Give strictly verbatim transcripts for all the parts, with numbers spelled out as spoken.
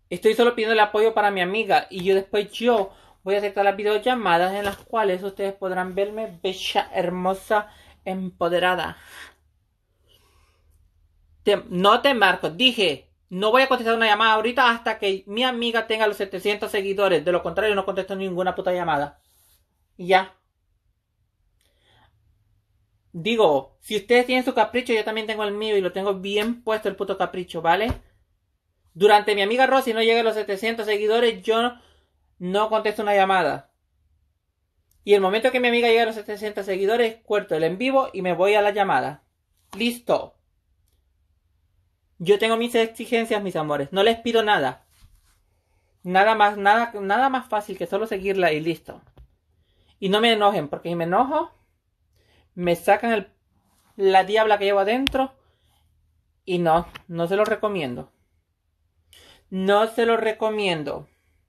Estoy solo pidiendo el apoyo para mi amiga. Y yo después yo voy a aceptar las videollamadas en las cuales ustedes podrán verme bella, hermosa, empoderada. Te, no te marco. Dije, no voy a contestar una llamada ahorita hasta que mi amiga tenga los setecientos seguidores. De lo contrario, no contesto ninguna puta llamada. Y ya. Digo, si ustedes tienen su capricho, yo también tengo el mío y lo tengo bien puesto el puto capricho, ¿vale? Durante mi amiga Rosy no llegue a los setecientos seguidores, yo no contesto una llamada. Y el momento que mi amiga llegue a los setecientos seguidores, corto el en vivo y me voy a la llamada. Listo. Yo tengo mis exigencias, mis amores. No les pido nada. Nada más, nada, nada más fácil que solo seguirla y listo. Y no me enojen, porque si me enojo, me sacan el, la diabla que llevo adentro. Y no, no se lo recomiendo. No se lo recomiendo.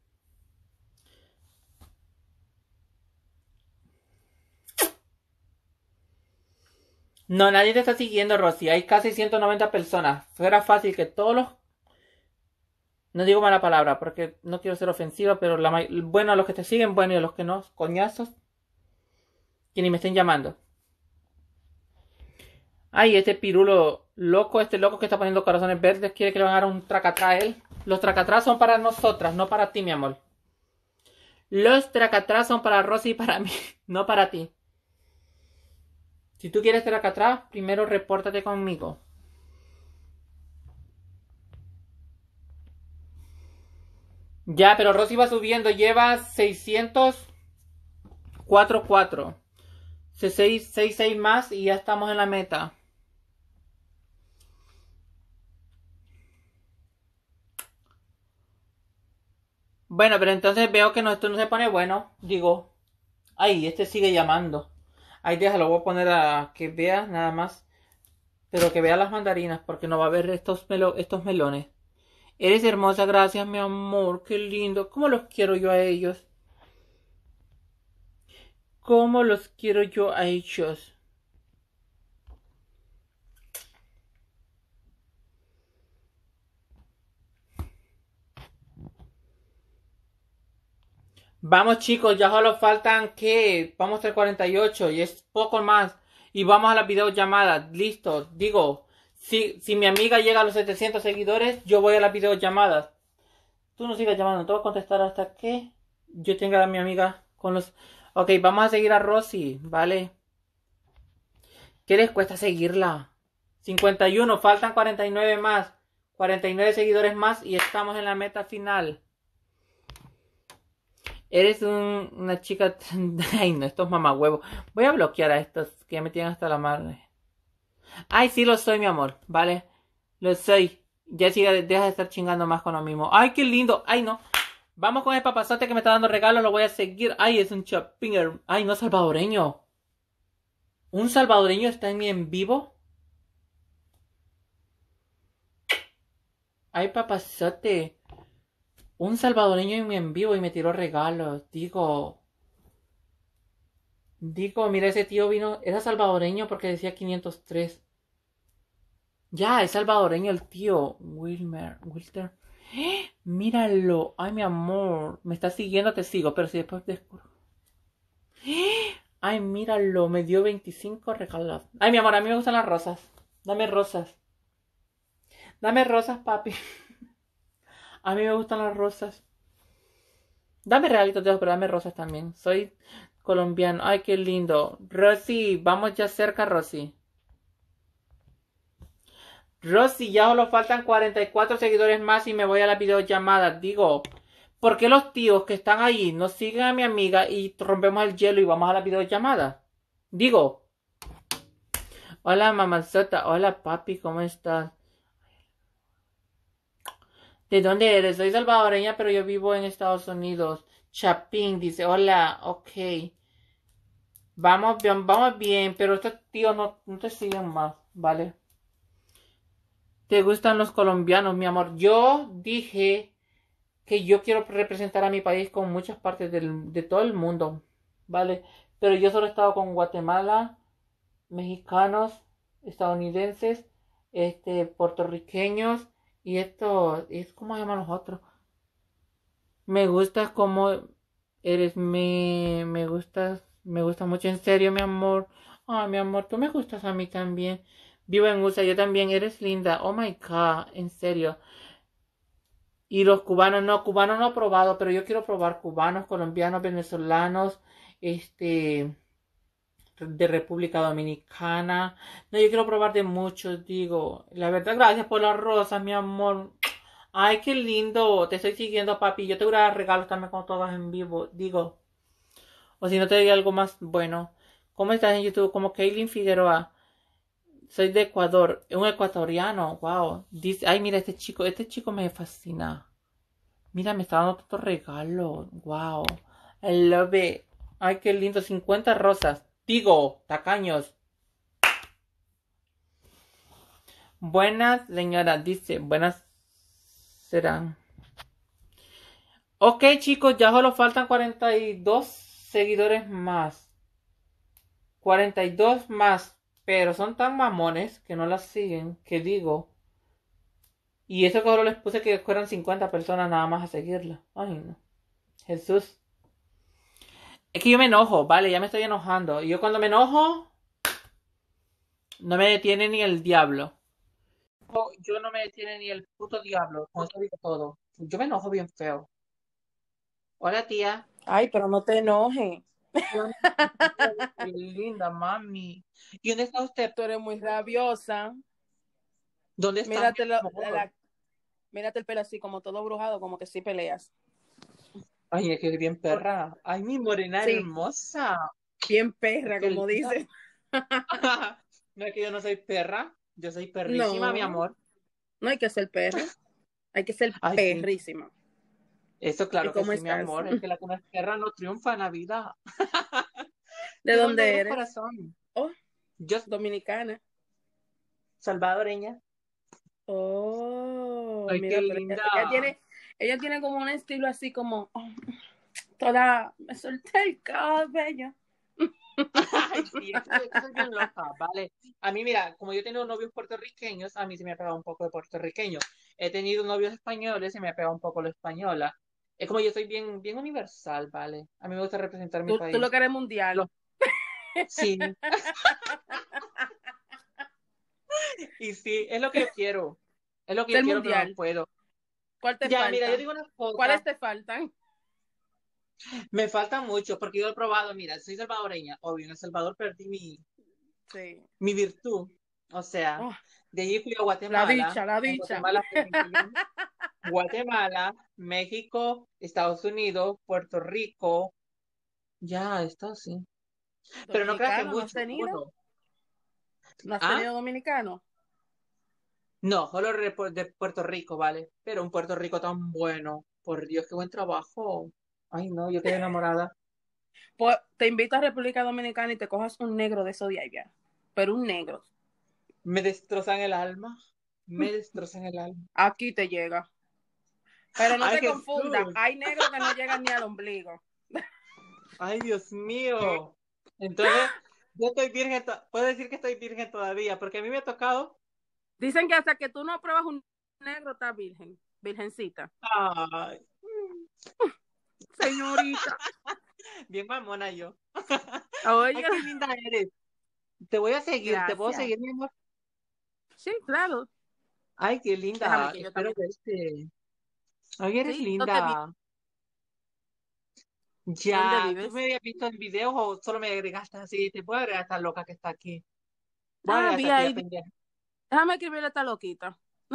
No, nadie te está siguiendo, Rosy. Hay casi ciento noventa personas. Fuera fácil que todos los... No digo mala palabra porque no quiero ser ofensiva, pero la... bueno, a los que te siguen, bueno, y a los que no, coñazos, que ni me estén llamando. Ay, este pirulo loco, este loco que está poniendo corazones verdes, quiere que le van a dar un tracatrá a él. Los tracatrás son para nosotras, no para ti, mi amor. Los tracatrás son para Rosy y para mí, no para ti. Si tú quieres tracatrás, primero repórtate conmigo. Ya, pero Rosy va subiendo, lleva seiscientos cuarenta y cuatro. seis, seis, seis más y ya estamos en la meta. Bueno, pero entonces veo que no, esto no se pone bueno. Digo, ay, este sigue llamando. Ay, déjalo, voy a poner a que vea nada más. Pero que vea las mandarinas porque no va a ver estos, melo, estos melones. Eres hermosa, gracias, mi amor. Qué lindo. ¿Cómo los quiero yo a ellos? ¿Cómo los quiero yo a ellos? Vamos chicos, ya solo faltan que vamos al cuarenta y ocho y es poco más. Y vamos a las videollamadas, listo. Digo, si, si mi amiga llega a los setecientos seguidores, yo voy a las videollamadas. Tú no sigas llamando, te voy a contestar hasta que yo tenga a mi amiga con los... Ok, vamos a seguir a Rosy, ¿vale? ¿Qué les cuesta seguirla? cincuenta y uno, faltan cuarenta y nueve más. cuarenta y nueve seguidores más y estamos en la meta final. Eres un, una chica... Ay, no, estos mamahuevos. Voy a bloquear a estos que ya me tienen hasta la madre. Ay, sí lo soy, mi amor, ¿vale? Lo soy. Jessica, deja de estar chingando más con lo mismo. Ay, qué lindo. Ay, no. Vamos con el papazote que me está dando regalos, lo voy a seguir. Ay, es un chapinger. Ay, no, salvadoreño. ¿Un salvadoreño está en mi en vivo? Ay, papazote. Un salvadoreño en mi en vivo y me tiró regalos. Digo. Digo, mira, ese tío vino. Era salvadoreño porque decía quinientos tres. Ya, es salvadoreño el tío. Wilmer. Wilter. ¡Eh! Míralo. Ay, mi amor. Me está siguiendo, te sigo. Pero si después descubro. ¡Eh! Ay, míralo. Me dio veinticinco regalos. Ay, mi amor, a mí me gustan las rosas. Dame rosas. Dame rosas, papi. A mí me gustan las rosas. Dame regalitos de ojos, pero dame rosas también. Soy colombiano. Ay, qué lindo. Rosy, vamos ya cerca, Rosy. Rosy, ya solo faltan cuarenta y cuatro seguidores más y me voy a la videollamada. Digo, ¿por qué los tíos que están ahí no siguen a mi amiga y rompemos el hielo y vamos a la videollamada? Digo, hola mamazota, hola papi, ¿cómo estás? ¿De dónde eres? Soy salvadoreña, pero yo vivo en Estados Unidos. Chapín dice, hola, ok. Vamos bien, vamos bien, pero estos tíos no, no te siguen más, ¿vale? ¿Te gustan los colombianos, mi amor? Yo dije que yo quiero representar a mi país con muchas partes del, de todo el mundo, ¿vale? Pero yo solo he estado con Guatemala, mexicanos, estadounidenses, este, puertorriqueños y esto, ¿cómo se llaman los otros? Me gusta como eres, me, me gustas, me gusta mucho, en serio, mi amor. Ah, mi amor, tú me gustas a mí también. Vivo en U S A, yo también, eres linda. Oh my God, en serio. Y los cubanos, no, cubanos no he probado, pero yo quiero probar cubanos, colombianos, venezolanos, este, de República Dominicana. No, yo quiero probar de muchos, digo. La verdad, gracias por las rosas, mi amor. Ay, qué lindo. Te estoy siguiendo, papi. Yo te voy a dar regalos también cuando tú hagas en vivo. Digo, o si no te doy algo más bueno. ¿Cómo estás en YouTube? Como Kaylin Figueroa. Soy de Ecuador. Un ecuatoriano. Wow. Dice, ay, mira, este chico. Este chico me fascina. Mira, me está dando tantos regalos. Wow. I love it. Ay, qué lindo. cincuenta rosas. Digo, tacaños. Buenas, señora. Dice, buenas serán. Ok, chicos, ya solo faltan cuarenta y dos seguidores más. cuarenta y dos más. Pero son tan mamones que no las siguen, que digo. Y eso que solo les puse que fueron cincuenta personas nada más a seguirla. Ay, no. Jesús. Es que yo me enojo, vale, ya me estoy enojando. Y yo cuando me enojo, no me detiene ni el diablo. Yo, yo no me detiene ni el puto diablo. Con eso digo todo. Yo me enojo bien feo. Hola, tía. Ay, pero no te enojes. Qué linda, mami. ¿Y dónde está usted? Tú eres muy rabiosa. ¿Dónde está mi Mírate, lo- la- amor? la- mírate el pelo así, como todo brujado, como que sí peleas. Ay, es que es bien perra. Ay, mi morena Sí, hermosa. bien Ay, perra, qué como linda. dices. No es que yo no soy perra. Yo soy perrísima, mi No, amor. no hay que ser perra, hay que ser Ay, sí. perrísima. Eso ¿Y claro que cómo sí, mi estás? amor. Es que la que no es perra no triunfa en la vida. ¿De ¿Tú dónde dónde eres, eres? corazón? Oh, Yo, dominicana. salvadoreña. Oh, Ay, qué mira, pero ella, linda. ella tiene, ella tiene como un estilo así como, oh, toda, me solté el cabello. Ay, sí, es que, es que soy bien loca, ¿vale? A mí, mira, como yo he tenido novios puertorriqueños, a mí se me ha pegado un poco de puertorriqueño. He tenido novios españoles, se me ha pegado un poco lo española. Es como yo soy bien, bien universal, ¿vale? A mí me gusta representar mi Tú, tú lo país. que eres mundial. Lo- sí, y sí, es lo que yo quiero. Es lo que yo Ser quiero, pero no mundial. puedo. ¿Cuál te Ya, mira, yo falta? digo una ¿Cuáles cosa, te faltan? me falta mucho, porque yo he probado, mira, soy salvadoreña, obvio, en El Salvador perdí mi, Sí. mi virtud. O sea, Oh, de allí fui a la Guatemala. dicha, la En dicha. Guatemala fui un millón. Guatemala, México, Estados Unidos, Puerto Rico. Ya, esto sí. Pero no creas que ¿Dominicano no has mucho, tenido? uno. ¿No has ¿Ah? tenido dominicano? No, solo de Pu- de Puerto Rico, ¿vale? Pero un Puerto Rico tan bueno. Por Dios, qué buen trabajo. Ay, no, yo quedé enamorada. Pues te invito a República Dominicana y te cojas un negro de esos de allá. Pero un negro. Me destrozan el alma. Me destrozan el alma. Aquí te llega. Pero no Ay, te confundas. Jesús. Hay negros que no llegan ni al ombligo. Ay, Dios mío. Entonces, yo estoy virgen, to- puedo decir que estoy virgen todavía, porque a mí me ha tocado. Dicen que hasta que tú no pruebas un negro, estás virgen. Virgencita. Ay, Señorita. bien mamona yo. Ay, Oye, qué linda eres. Te voy a seguir, te puedo gracias. seguir, mi amor. Sí, claro. Ay, qué Déjame linda. que yo Espero también. verte. Ay, eres Sí, ¿dónde vives? linda. ¿Dónde Ya, ¿tú me vives? habías visto en videos o solo me agregaste así? Te puedo agregar a esta loca que está aquí. Voy a Ah, agregar a vi esta tía ahí. pendeja. Déjame escribirle a esta loquita.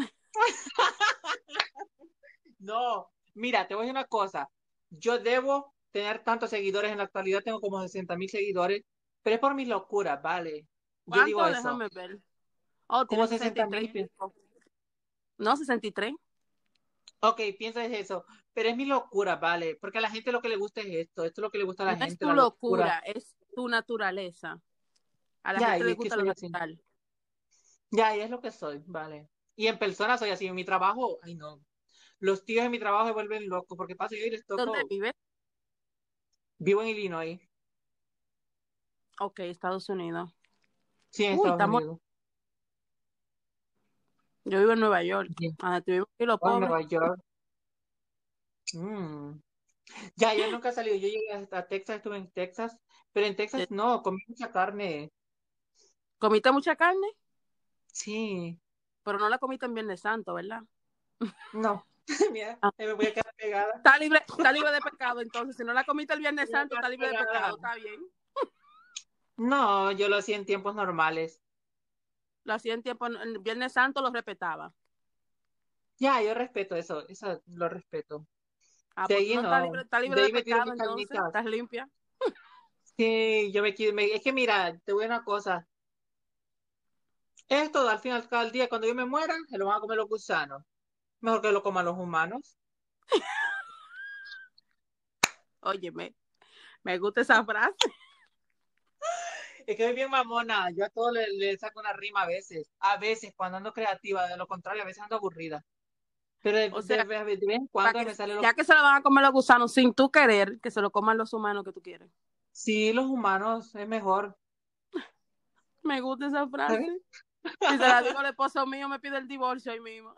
No, mira, te voy a decir una cosa. Yo debo tener tantos seguidores en la actualidad, tengo como sesenta mil seguidores, pero es por mis locuras, ¿vale? Yo digo ¿Cuánto? eso. Déjame ver. Oh, Como tiene sesenta sesenta y mil. tres. No, sesenta y tres. Ok, piensa en eso, pero es mi locura, ¿vale? Porque a la gente lo que le gusta es esto, esto es lo que le gusta a No la es gente, tu la locura. locura, es tu naturaleza. A la Ya, gente y le es que gusta lo soy así. natural. Ya, y es lo que soy, ¿vale? Y en persona soy así, en mi trabajo, ay no. Los tíos en mi trabajo me vuelven locos, porque paso yo y les ¿Dónde toco, vives? vivo en Illinois, Ok, Estados Unidos. sí, en Uy, Estados estamos. Unidos. Yo vivo en Nueva York. Sí. Donde vivimos aquí los O en pobres. Nueva York. Mm. Ya, yo nunca he salido. Yo llegué hasta Texas, estuve en Texas, pero en Eh, Texas no, comí mucha carne. ¿Comiste mucha carne? Sí, Pero no la comiste en Viernes Santo, ¿verdad? no. Mira, Ah, me voy a quedar pegada. está libre, está libre de pecado, entonces. Si no la comiste el Me Viernes voy a Santo, quedar está libre de pegada. pecado, está bien. No, yo lo hacía en tiempos normales. Lo hacía en tiempo, en Viernes Santo lo respetaba. Ya, yo respeto eso, eso lo respeto. Ah, De pues tú ahí no estás libre, no, estás libre de de ahí me tiro pecado, mis entonces, carnitas. estás limpia. Sí, yo me quiero, me- es que mira, te voy a una cosa. Esto al final del día, cuando yo me muera, se lo van a comer los gusanos. Mejor que lo coman los humanos. Óyeme, me gusta esa frase. Es que soy bien mamona. Yo a todo le, le saco una rima a veces. A veces, cuando ando creativa. De lo contrario, a veces ando aburrida. Pero de, O de- sea, de vez en para cuando que, me sale lo... ya que se lo van a comer los gusanos sin tú querer, que se lo coman los humanos que tú quieres. Sí, los humanos es mejor. Me gusta esa ¿Sabes? frase. Si se la digo al esposo mío, me pide el divorcio ahí mismo.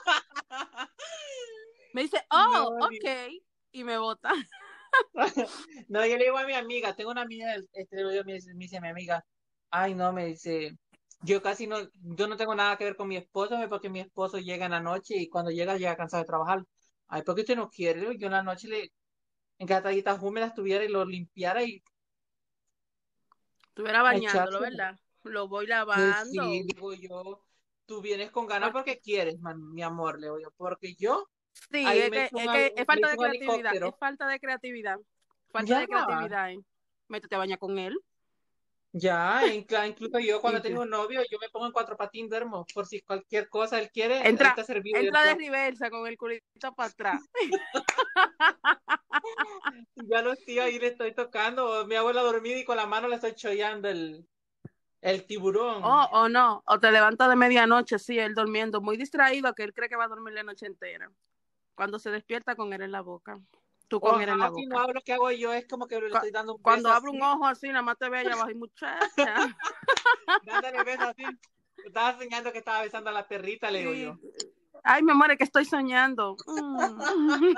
Me dice, oh, No, ok, Dios. y me bota. No, yo le digo a mi amiga, tengo una amiga, este, le digo, me dice, me dice mi amiga, ay no, me dice, yo casi no, yo no tengo nada que ver con mi esposo, porque mi esposo llega en la noche y cuando llega, llega cansado de trabajar. Ay, ¿por qué usted no quiere? Yo en la noche le, en cada toallitas húmedas tuviera y lo limpiara y Estuviera a bañándolo, echarse. ¿verdad? Lo voy Pues sí, lavando. digo yo, tú vienes con ganas Porque, porque quieres, man, mi amor, le digo yo, porque yo sí, ahí es me que, echo un, es al- que es me falta echo de un creatividad, es helicóptero. falta de creatividad. Falta Ya, de creatividad, ¿eh? Métete a bañar con él. ya, incla- incluso yo cuando Y tengo un novio, yo me pongo en cuatro patines, duermo, por si cualquier cosa él quiere, ahí entra, está servido y el entra de plato. reversa con el culito para atrás. Ya lo estoy ahí, le estoy tocando, mi abuela dormida y con la mano le estoy chollando el, el O, tiburón. o no, o te levantas de medianoche, sí, él durmiendo, muy distraído, que él cree que va a dormir la noche entera. Cuando se despierta con él en la boca, tú O con él ajá, en la si no boca. hablo, lo que hago yo es como que le Cu- estoy dando un beso Cuando abro un así, ojo así, nada más te ve allá abajo y muchacha. dándole beso así. Estaba soñando que estaba besando a la perrita, le digo Sí. yo. Ay, mi amor, es que estoy soñando. Mm.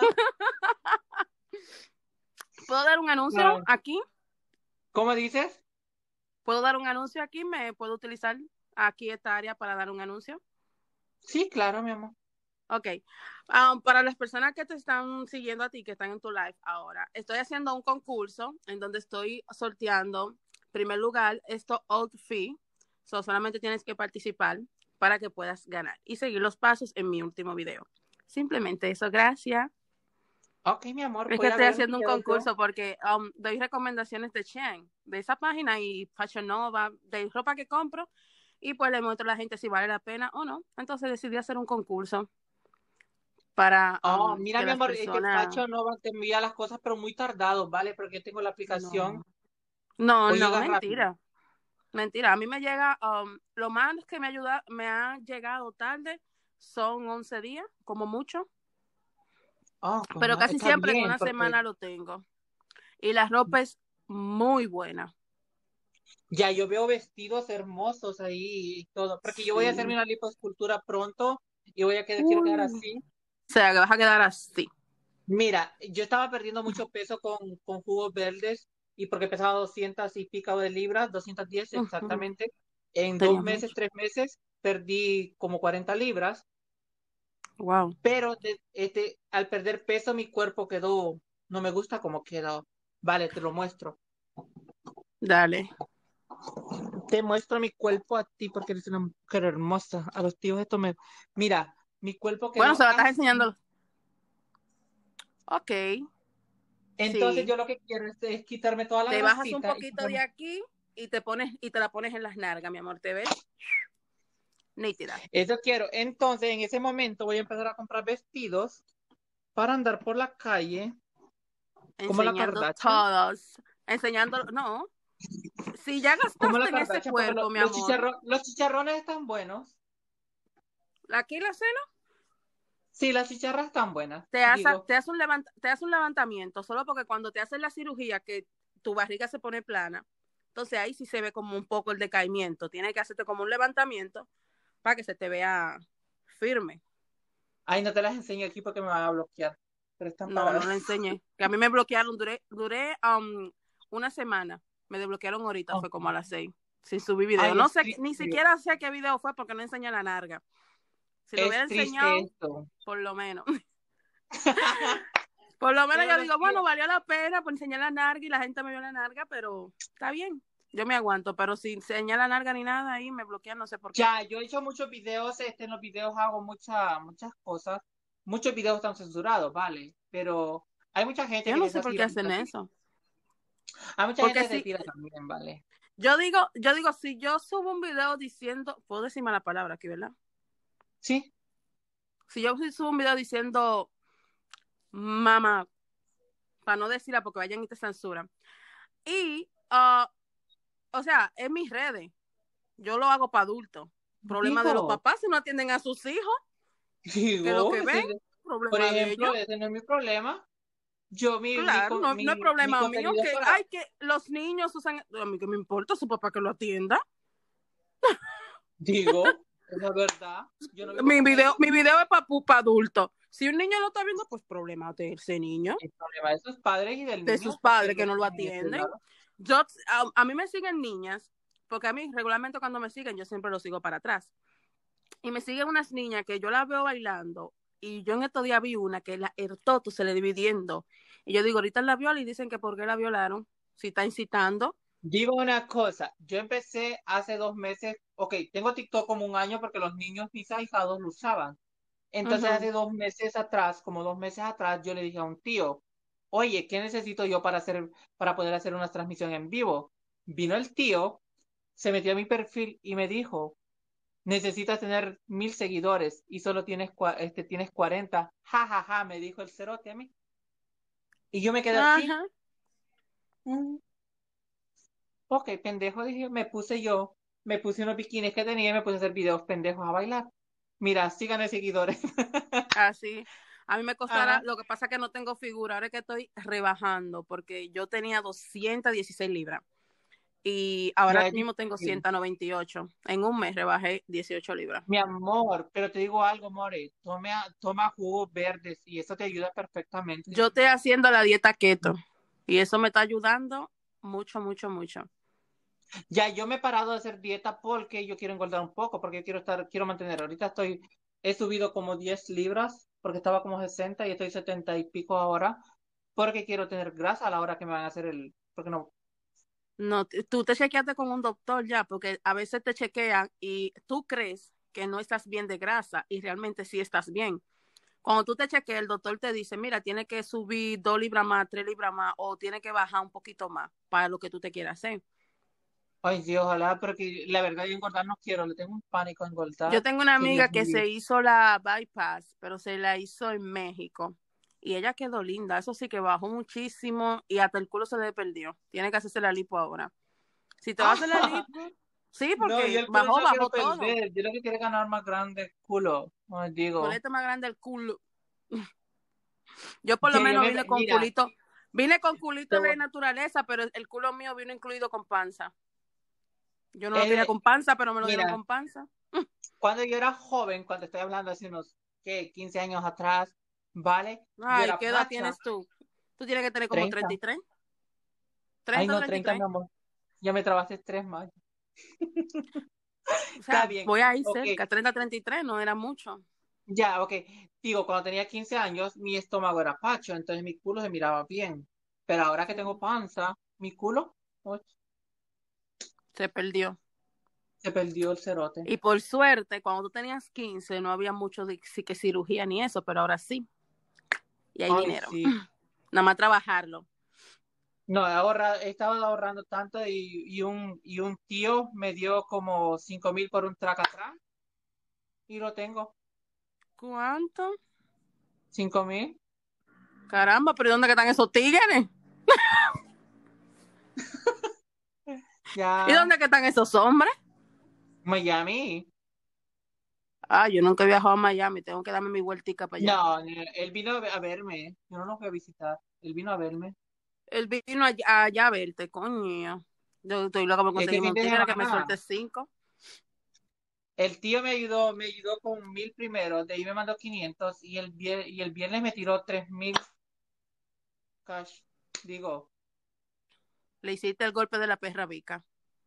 ¿Puedo dar un anuncio Ay, aquí? ¿cómo dices? ¿Puedo dar un anuncio aquí? ¿Me puedo utilizar aquí esta área para dar un anuncio? Sí, claro, mi amor. Ok. Um, para las personas que te están siguiendo a ti, que están en tu live ahora, estoy haciendo un concurso en donde estoy sorteando, en primer lugar, esto old fee. So, solamente tienes que participar para que puedas ganar y seguir los pasos en mi último video. Simplemente eso, gracias. Ok, mi amor, Es que voy a estoy ver el haciendo un video yo. concurso porque um, doy recomendaciones de Shein, de esa página y Fashion Nova, de ropa que compro, y pues le muestro a la gente si vale la pena o no. Entonces decidí hacer un concurso para Oh, um, mira, que mi las amor, es que el personas... Facho no va- te envía las cosas, pero muy tardado, ¿vale? Porque yo tengo la aplicación No, no, o no, llega rápido. mentira. Mentira, a mí me llega, um, lo más que me ayuda, me ha llegado tarde son once días, como mucho, Oh, pues pero no, casi está siempre en bien, una porque semana lo tengo. Y la ropa es muy buena. ya yo veo vestidos hermosos ahí y todo, porque yo voy a hacerme Sí. una lipoescultura pronto y voy a quedar, quiero quedar Uh. así. O sea, que vas a quedar así. Mira, yo estaba perdiendo mucho peso con, con jugos verdes y porque pesaba doscientas y pico de libras, doscientas diez Uh-huh. exactamente. En dos Tenía meses, mucho. tres meses, perdí como cuarenta libras, Wow. pero de- este, al perder peso mi cuerpo quedó, no me gusta como quedó. Vale, te lo muestro. Dale. Te muestro mi cuerpo a ti porque eres una mujer hermosa. A los tíos esto me... Mira, mi cuerpo Bueno, se quedó lo estás así. enseñando. Ok. Entonces Sí. yo lo que quiero es, es quitarme toda la Te bajas un grasita y poquito de ponerme... aquí y te pones y te la pones en las nalgas, mi amor. ¿Te ves? Nítida. Eso quiero. Entonces en ese momento voy a empezar a comprar vestidos para andar por la calle como la Enseñando Kardashian. todos. Enseñando. No. Si ya Como gastaste la en ese Kardashian, porque lo- cuerpo, mi los, amor. chicharro- los chicharrones están buenos. Aquí la cena Sí, las chicharras están buenas. te hace, Digo, te hace, un, levant, te hace un levantamiento, solo porque cuando te hacen la cirugía, que tu barriga se pone plana, entonces ahí sí se ve como un poco el decaimiento. Tienes que hacerte como un levantamiento para que se te vea firme. ay, no te las enseño aquí porque me van a bloquear. pero están No, paradas. no le enseñé. Que a mí me bloquearon, duré, duré um, una semana. Me desbloquearon ahorita, Oh. fue como a las seis. Sin subir video. Ay, No es sé, triste. ni siquiera sé qué video fue porque no enseñé la narga. Si lo hubiera Es triste enseñado, esto. por lo menos. Por lo menos Pero yo los digo, bueno, tíos- valió la pena por enseñar la narga y la gente me vio la narga, pero está bien. Yo me aguanto, pero sin enseñar la narga ni nada, ahí me bloquean, no sé por qué. Ya, yo he hecho muchos videos, este, en los videos hago mucha, muchas cosas. Muchos videos están censurados, ¿vale? Pero hay mucha gente Yo que te no sé está por qué tirando hacen a ti. eso. Hay mucha Porque gente que te si, tira también, ¿vale? yo digo, yo digo, si yo subo un video diciendo, puedo decir mala palabra aquí, ¿verdad? Sí. Si yo subo un video diciendo mamá, para no decirla porque vayan y te censuran. Y, uh, o sea, en mis redes, yo lo hago para adultos. Problema de los Digo, papás si no atienden a sus hijos, que lo digo, que ven, ese- por problema de ejemplo, ellos. ese no es mi problema. Yo, mi, mi, Claro, co- no, no es mi, mi problema mío contenido es que para... hay que los niños usan, a mí que me importa su papá que lo atienda. Digo, esa es verdad. Yo no vivo Mi con video, ellos. mi video es para pa adultos. Si un niño lo está viendo, pues problema de ese niño, El problema de sus padres y del de niño, sus porque padres que lo no lo tienen en ese atienden. lado. Yo, a, a mí me siguen niñas, porque a mí regularmente cuando me siguen yo siempre lo sigo para atrás. Y me siguen unas niñas que yo las veo bailando y yo en estos días vi una que la, el toto se le dividiendo. Y yo digo, ahorita la viola y dicen que por qué la violaron, si está incitando. Digo una cosa, yo empecé hace dos meses, ok, tengo TikTok como un año porque los niños, mis ahijados, lo usaban. Entonces Uh-huh. hace dos meses atrás, como dos meses atrás, yo le dije a un tío, oye, ¿qué necesito yo para hacer, para poder hacer una transmisión en vivo? Vino el tío, se metió a mi perfil y me dijo, necesitas tener mil seguidores y solo tienes, cua- este, tienes cuarenta. Ja, ja, ja, me dijo el cerote a mí. Y yo me quedé así. Ajá. "Mm, ok, pendejo, dije, me puse yo, me puse unos bikinis que tenía y me puse a hacer videos pendejos a bailar. Mira, sí gané seguidores. Así. A mí me costará, Ajá. lo que pasa es que no tengo figura, ahora es que estoy rebajando, porque yo tenía doscientas dieciséis libras y ahora Ya es mismo tengo difícil. ciento noventa y ocho. En un mes rebajé dieciocho libras. Mi amor, pero te digo algo, more, toma, toma jugos verdes y eso te ayuda perfectamente. Yo estoy haciendo la dieta keto y eso me está ayudando mucho, mucho, mucho. Ya yo me he parado de hacer dieta porque yo quiero engordar un poco, porque yo quiero estar, quiero mantener. Ahorita estoy, he subido como diez libras, porque estaba como sesenta y estoy setenta y pico ahora, porque quiero tener grasa a la hora que me van a hacer el, porque no. No, t- tú te chequeaste con un doctor ya, porque a veces te chequean y tú crees que no estás bien de grasa y realmente sí estás bien. Cuando tú te chequeas, el doctor te dice, mira, tiene que subir dos libras más, tres libras más, o tiene que bajar un poquito más para lo que tú te quieras hacer. Ay, sí, ojalá, porque la verdad yo engordar no quiero, le tengo un pánico a Yo engordar, tengo una que Dios amiga que mío. se hizo la bypass, pero se la hizo en México. Y ella quedó linda, eso sí que bajó muchísimo y hasta el culo se le perdió. Tiene que hacerse la lipo ahora. Si te vas a hacer la lipo, sí, No, yo porque el culo no bajó, lo quiero bajó todo. perder, yo lo que quiero es ganar más grande el culo, como les digo. Ponete más grande el culo. Yo por lo Ya yo menos me, vine con mira, culito, vine con culito te de voy- naturaleza, pero el culo mío vino incluido con panza. Yo no lo quería eh, con panza, pero me lo dieron mira, con panza. cuando yo era joven, cuando estoy hablando hace unos, ¿qué? quince años atrás, ¿vale? Yo Ay, era ¿qué edad pacha, tienes tú? Tú tienes que tener como treinta. treinta y tres. Ay, treinta, no, treinta, mi treinta y tres. amor. Ya me trabaste tres más. O Está sea, bien. voy a ir Ok, cerca. treinta, treinta y tres, no era mucho. ya, ok. Digo, cuando tenía quince años, mi estómago era pacho, entonces mi culo se miraba bien. Pero ahora que tengo Sí. panza, mi culo, uy, Se perdió. se perdió el cerote. Y por suerte, cuando tú tenías quince, no había mucho de sí que cirugía ni eso, pero ahora sí. Y hay Ay, dinero. sí. Nada más trabajarlo. No, he ahorrado, he estado ahorrando tanto y, y un, y un tío me dio como cinco mil por un track atrás y lo tengo. ¿Cuánto? Cinco mil. Caramba, pero ¿y dónde que están esos tigres? ¿Y Ya, dónde que están esos hombres? Miami. Ah, yo nunca he viajado a Miami, tengo que darme mi vueltica para allá. No, él vino a ve- a verme. Yo no lo fui a visitar. Él vino a verme. Él vino allá, allá a verte, coño. Yo estoy loca por Este conseguirme fin un de tigre que me semana, suelte cinco. el tío me ayudó, me ayudó con mil primero, de ahí me mandó quinientos y el, vier- y el viernes me tiró tres mil cash, digo. Le hiciste el golpe de la perra Vica.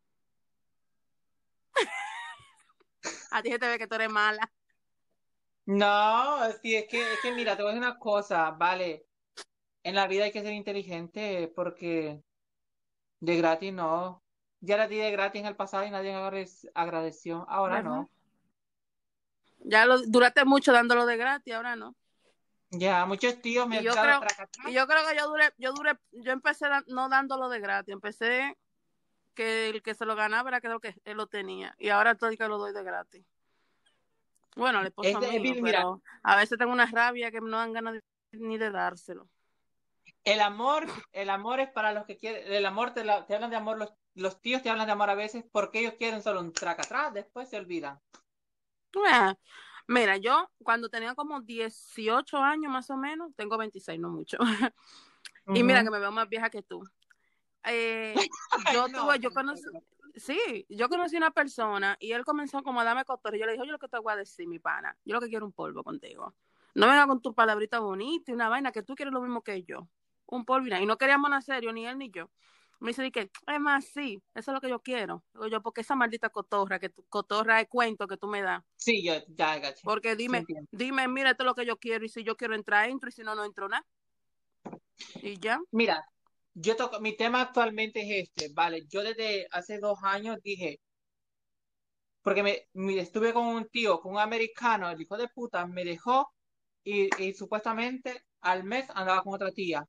A ti se te ve que tú eres mala. No, sí, es que, es que mira, te voy a decir una cosa, vale. En la vida hay que ser inteligente porque de gratis no. Ya la di de gratis en el pasado y nadie agradec- agradeció. Ahora ¿Verdad? no. Ya lo, duraste mucho dándolo de gratis, ahora no. Ya, muchos tíos me Y han yo dado creo, tracatá. y yo creo que yo duré, yo duré, yo empecé da- no dándolo de gratis, empecé que el que se lo ganaba era creo que él lo tenía. Y ahora estoy que lo doy de gratis. Bueno, el Es esposo de- es mío, bien, mira, pero a veces tengo una rabia que no dan ganas de- ni de dárselo. el amor, el amor es para los que quieren, el amor te, la- te hablan de amor, los, los tíos te hablan de amor a veces porque ellos quieren solo un tracatrás, después se olvidan. Ah, mira, yo cuando tenía como dieciocho años más o menos, tengo veintiséis, no mucho. Y mira que Ujú. me veo más vieja que tú. Eh, Ay, yo no, tuve, yo conocí, tampoco. sí, yo conocí una persona y él comenzó como a darme cotorra. Y yo le dije, oye, lo que te voy a decir, mi pana, yo lo que quiero es un polvo contigo. No venga con tu palabrita bonita y una vaina que tú quieres lo mismo que yo. Un polvo y nada. Y no queríamos nada serio, ni él ni yo. Me dice, di que, es más, sí, eso es lo que yo quiero. Digo yo, porque esa maldita cotorra, que tu, cotorra de cuento que tú me das. Sí, yo ya agaché. Porque Sí, dime, entiendo. dime, mira, esto es lo que yo quiero. Y si yo quiero entrar, entro. Y si no, no entro nada. Y ya. Mira, yo toco, mi tema actualmente es este, vale. Yo desde hace dos años dije, porque me, me- estuve con un tío, con un americano, el hijo de puta, me dejó y, y supuestamente al mes andaba con otra tía.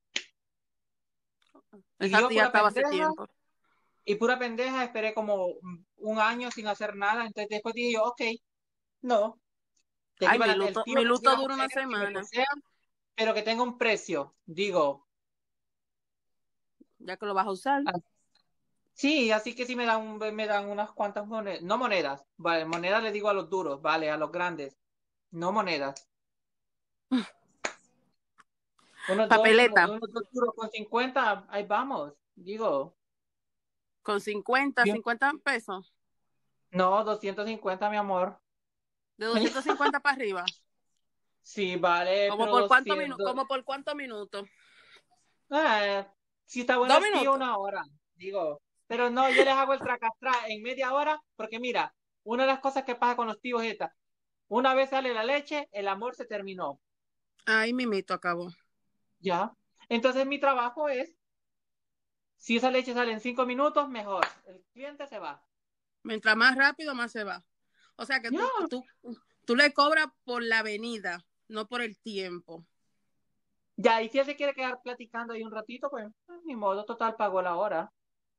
Y Esa yo, tía pura estaba hace pendeja, tiempo. y pura pendeja, esperé como un año sin hacer nada. Entonces después dije yo, ok, no, de Ay, aquí mi para adelante, el luto, tío mi que me luto quiera dura una joder, que me semana, posea, pero que tenga un precio. Digo, ya que lo vas a usar. ah, sí, así que sí me dan, me dan unas cuantas monedas, no monedas, vale, monedas le digo a los duros, vale, a los grandes, no monedas. Unos dos, unos, Papeleta, unos dos duros con cincuenta, ahí vamos. Digo, con cincuenta, yo- cincuenta pesos, no, doscientos cincuenta mi amor. de doscientos cincuenta para arriba. Sí, vale, ¿Como pero por cuánto minuto? doscientos. ¿Como por cuántos minutos? Eh, si está bueno ¿Dos el tío, minutos? una hora. Digo, pero no, yo les hago el tracatrá en media hora, porque mira, una de las cosas que pasa con los tíos es esta. Una vez sale la leche, el amor se terminó. Ahí mimito acabó. ¿Ya? Entonces mi trabajo es, si esa leche sale en cinco minutos, mejor. El cliente se va. Mientras más rápido, más se va. O sea que Ya. tú, tú, tú le cobras por la avenida, no por el tiempo. Ya, y si él se quiere quedar platicando ahí un ratito, pues, pues, ni modo, total, pagó la hora.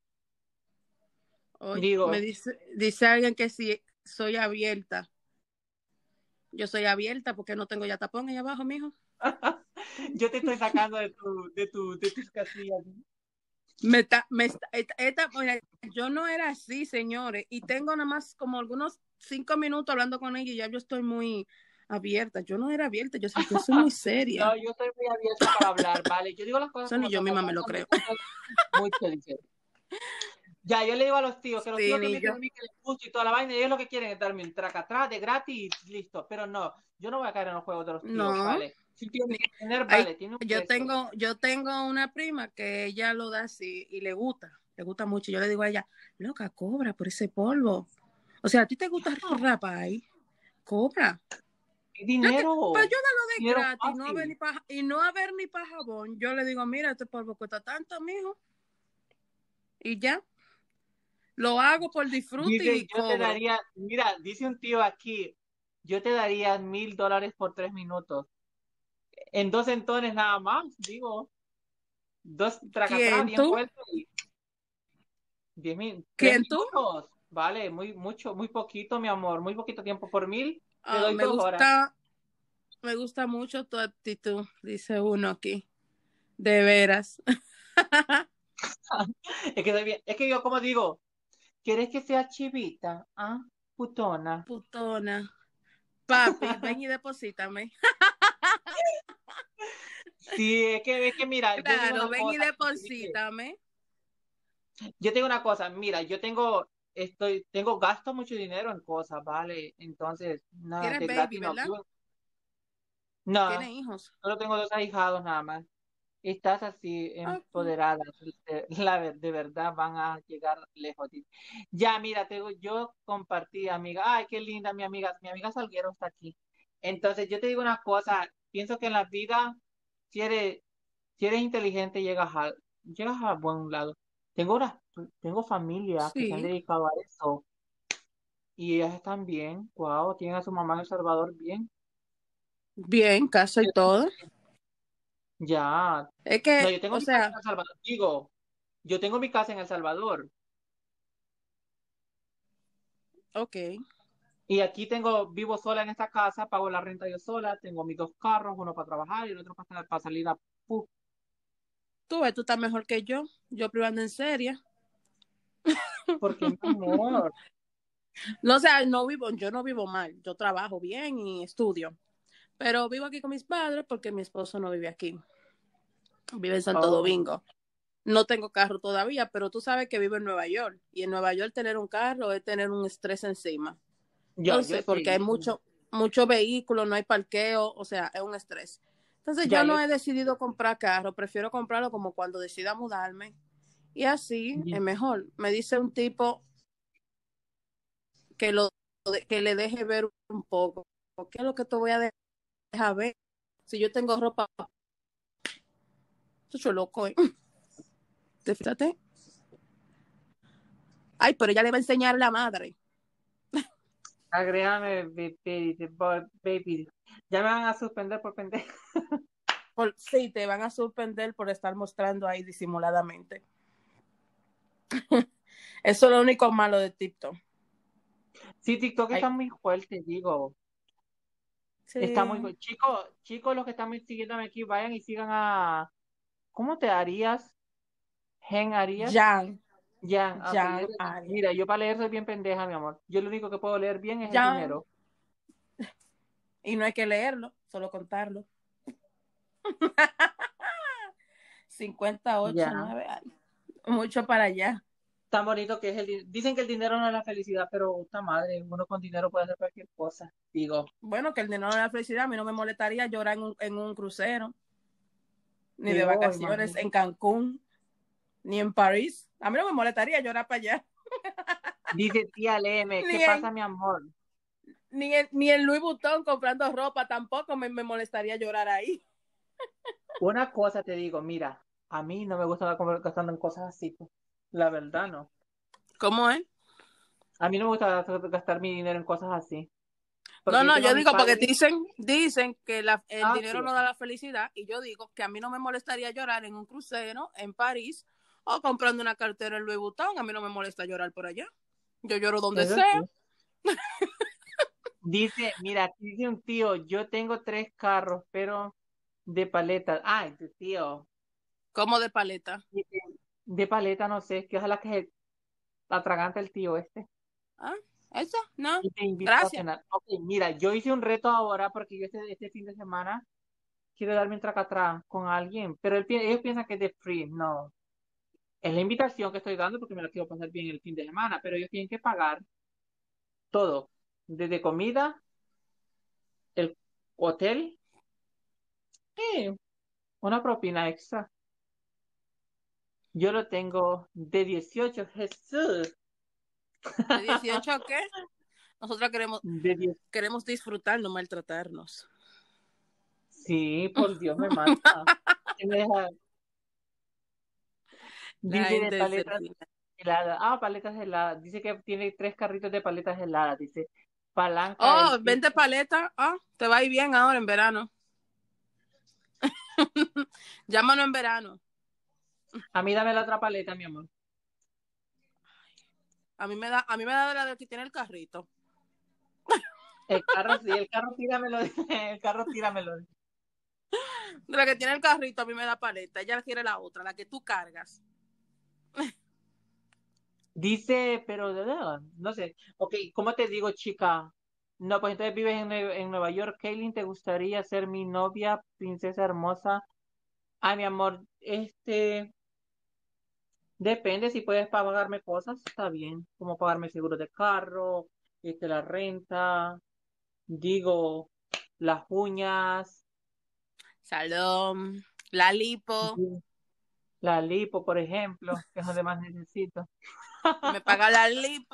Oye, me Digo, dice, dice alguien que si soy abierta. Yo soy abierta porque no tengo ya tapón ahí abajo, mijo. yo te estoy sacando de tu, de tu, de tus casillas. Me está, me está, esta, esta, mira, yo no era así, señores, y tengo nada más como algunos cinco minutos hablando con ella y ya yo estoy muy abierta. Yo no era abierta, yo, yo soy muy No, seria. yo estoy muy abierta para hablar, ¿vale? Yo digo las cosas Eso ni como yo son, me misma me lo pasan creo. cosas muy inteligentes. Ya, yo le digo a los tíos, que los Sí, tíos que ni me dicen yo. a mí que les gusta y toda la vaina, ellos lo que quieren es darme un traca atrás de gratis y listo. Pero no, yo no voy a caer en los juegos de los tíos, No. ¿vale? Si un tío me quiere tener, Hay, vale, tiene un yo precio. tengo, yo tengo una prima que ella lo da así y le gusta, le gusta mucho. Yo le digo a ella, loca, cobra por ese polvo. O sea, ¿a ti te gusta No, rapar? Cobra. es Ya que, para dinero, yo darlo de dinero gratis no haber ni fácil. pa, y no haber ni para jabón, yo le digo, mira, este polvo cuesta tanto, mijo. Y ya, lo hago por disfrute Dice, y yo te cobro. daría, mira, dice un tío aquí, yo te daría mil dólares por tres minutos. En dos entones nada más, digo, dos tracatrás ¿Quién bien tú? puestos y diez mil, tres ¿Quién tú? minutos, vale, muy, mucho, muy poquito, mi amor, muy poquito tiempo por mil, te Ah, doy me dos horas. gusta, me gusta mucho tu actitud, dice uno aquí. De veras. Es que, soy bien- es que yo como digo, ¿quieres que sea chivita? Ah, putona. Putona. Papi, ven y deposítame. Sí, es que, es que mira, yo digo Claro, una ven y cosa, Enrique, deposítame. yo tengo una cosa, mira, yo tengo, estoy, tengo gasto mucho dinero en cosas, ¿vale? Entonces, nada, Tienes de baby, gratis no. ¿verdad? Yo- no, Tienes hijos. solo tengo dos ahijados nada más. estás así Ok. empoderada, de, la, ver- de verdad van a llegar lejos. Dice. Ya, mira, tengo, yo compartí, amiga, ay, qué linda mi amiga, mi amiga Salguero está aquí. Entonces, yo te digo una cosa, pienso que en la vida, si eres, si eres inteligente, llegas a, llegas a buen lado. Tengo una, tengo familia que se han Sí, dedicado a eso y ellas están bien, wow, tienen a su mamá en El Salvador bien. bien, casa y todo. Ya, Es no, que, yo tengo o mi casa sea, en El Salvador, digo, yo tengo mi casa en El Salvador. ok. Y aquí tengo, vivo sola en esta casa, pago la renta yo sola, tengo mis dos carros, uno para trabajar y el otro para, para salir a pu- Tú ves, tú estás mejor que yo. Yo privando en serie. porque mi amor, No, o sea, no vivo, yo no vivo mal. Yo trabajo bien y estudio. Pero vivo aquí con mis padres porque mi esposo no vive aquí. Vive en Santo oh, Domingo. No tengo carro todavía, pero tú sabes que vivo en Nueva York. Y en Nueva York tener un carro es tener un estrés encima. ya, yo Entonces, sé, porque hay mucho, mucho vehículo, no hay parqueo, o sea, es un estrés. Entonces, ya, yo yo, no he decidido comprar carro, prefiero comprarlo como cuando decida mudarme. Y así es mejor. Me dice un tipo que, lo, que le deje ver un poco. ¿Qué es lo que te voy a dejar ver? Si yo tengo ropa, estoy loco, ¿eh? ¿Te fíjate? Ay, pero ella le va a enseñar a la madre. agrégame, baby, baby, ya me van a suspender por pendejo. Por, sí, te van a sorprender por estar mostrando ahí disimuladamente. Eso es lo único malo de TikTok. Sí, TikTok está Ay, muy fuerte, digo, está muy, sí. fu- chicos, chicos, los que están siguiéndome aquí, vayan y sigan a, ¿cómo te harías? Gen Arias. Jan, Ya, apellido. Jan Aria. Mira, yo para leer soy bien pendeja, mi amor. Yo lo único que puedo leer bien es el Jan, dinero. y no hay que leerlo, solo contarlo. cincuenta y ocho, Ya. nueve años. Mucho para allá. Tan bonito que es el dinero. Dicen que el dinero no es la felicidad, pero puta madre, uno con dinero puede hacer cualquier cosa. Digo, Bueno, que el dinero de la felicidad, a mí no me molestaría llorar en un, en un crucero, ni de digo, vacaciones imagínate. en Cancún, ni en París. A mí no me molestaría llorar para allá. Dice tía Leme, ¿qué Ni pasa, en, mi amor? ni en, ni en Louis Vuitton comprando ropa tampoco me, me molestaría llorar ahí. Una cosa te digo, mira, a mí no me gusta andar gastando en cosas así, pues. La verdad, no. ¿Cómo es? A mí no me gusta gastar mi dinero en cosas así. No, Porque yo no, tengo a yo mi digo porque padre. dicen, dicen que la, el Ah, dinero sí. no da la felicidad y yo digo que a mí no me molestaría llorar en un crucero en París o comprando una cartera en Louis Vuitton, a mí no me molesta llorar por allá. Yo lloro donde Eso sea. sí. Dice, mira, aquí dice un tío, yo tengo tres carros, pero de paleta. Ay, tu tío. Como de paleta. Dice, de paleta, no sé, que ojalá que se atraganta el tío este. ¿Ah? ¿Eso? No. Y te invito a Gracias. cenar. Ok, mira, yo hice un reto ahora porque yo este, este fin de semana quiero darme un tracatrán con alguien, pero él pi- ellos piensan que es de free. No, es la invitación que estoy dando porque me la quiero pasar bien el fin de semana, pero ellos tienen que pagar todo, desde comida, el hotel, eh, una propina extra. Yo lo tengo de dieciocho, Jesús. ¿De dieciocho a qué? Nosotros queremos, De diez. queremos disfrutar, no maltratarnos. Sí, por Dios, me mata. ¿Qué me deja? La Dice de gente se... paletas heladas. Ah, paletas heladas. Dice que tiene tres carritos de paletas heladas. Dice palanca del Oh, piso. vente paleta. Ah, te va a ir bien ahora en verano. Llámanos en verano. A mí dame la otra paleta, mi amor. A mí me da, a mí me da de la de que tiene el carrito. El carro, sí, el carro tíramelo. El carro tíramelo. De la que tiene el carrito, a mí me da paleta. Ella quiere la otra, la que tú cargas. Dice, pero no, no sé. Ok, ¿cómo te digo, chica? No, pues entonces vives en, Nue- en Nueva York. Kaylin, ¿te gustaría ser mi novia, princesa hermosa? Ay, mi amor, este, depende si puedes pagarme cosas, está bien, como pagarme el seguro de carro, este, la renta, digo, las uñas, Salón. La lipo, La lipo, por ejemplo, que es donde más necesito. me paga la lipo.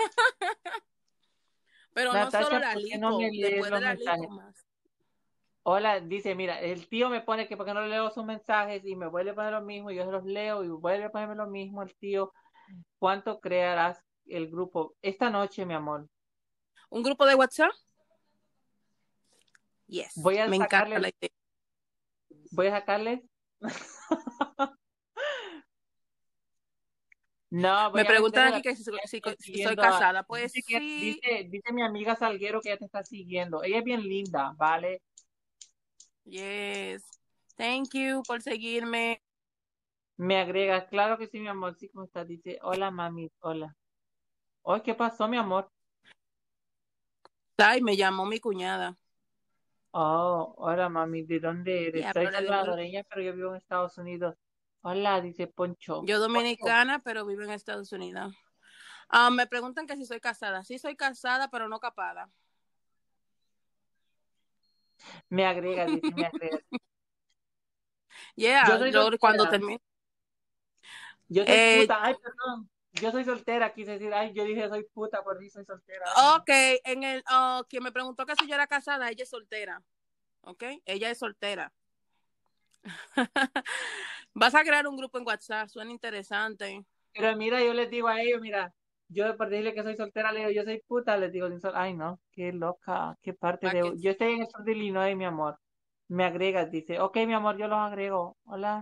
Pero no solo Natasha, la ¿por qué no me lipo, lees después de los la lipo mensajes? más. Hola, dice, mira, el tío me pone que porque no le leo sus mensajes y me vuelve a poner lo mismo, y yo se los leo y vuelve a ponerme lo mismo el tío. ¿Cuánto crearás el grupo? Esta noche, mi amor. ¿Un grupo de WhatsApp? Yes, Voy a me encanta sacarle, la idea. voy a sacarles. No, voy Me a preguntan venderle aquí la que si, soy- ya si- está si soy siguiendo a, casada. Pues dice que, sí, dice, dice mi amiga Salguero que ella te está siguiendo. Ella es bien linda, ¿vale? yes. Thank you por seguirme. Me agrega, claro que sí, mi amor, sí, ¿cómo estás? Dice, hola, mami, hola. Hoy, ¿qué pasó, mi amor? Ay, me llamó mi cuñada. Oh, hola, mami, ¿de dónde eres? Soy Diablo, le devuelvo. salvadoreña, pero yo vivo en Estados Unidos. Hola, dice Poncho. Yo Poncho, dominicana, pero vivo en Estados Unidos. Ah, me preguntan que si soy casada. Sí, soy casada, pero no capada. me agrega, dice, me agrega. Yo Yeah, soy yo cuando soltera, termine. yo soy Eh, puta, ay, perdón. Yo soy soltera, quise decir, ay, yo dije soy puta, por eso soy soltera. Ay, no. ok, en el, oh, quien me preguntó que si yo era casada, ella es soltera. Ok, ella es soltera. Vas a crear un grupo en WhatsApp, suena interesante. Pero mira, yo les digo a ellos, mira, yo por decirle que soy soltera, le digo, yo soy puta, les digo, sin sol- ay, no, qué loca, qué parte Pa de... que, Yo estoy en el sur de Illinois, mi amor. Me agregas, dice, ok, mi amor, yo los agrego. Hola.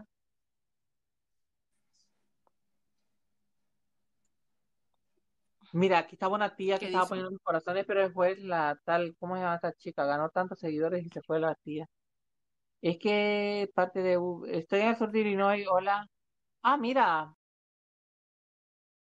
Mira, aquí estaba una tía que ¿qué estaba dice? poniendo mis corazones, pero después la tal, ¿cómo se llama esta chica? Ganó tantos seguidores y se fue la tía. Es que parte de... Estoy en el sur de Illinois, hola. Ah, mira,